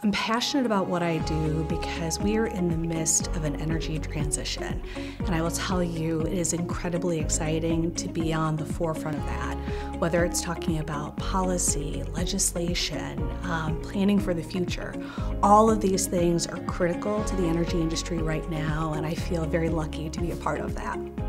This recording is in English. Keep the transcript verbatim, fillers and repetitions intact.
I'm passionate about what I do because we are in the midst of an energy transition. And I will tell you, it is incredibly exciting to be on the forefront of that, whether it's talking about policy, legislation, um, planning for the future. All of these things are critical to the energy industry right now, and I feel very lucky to be a part of that.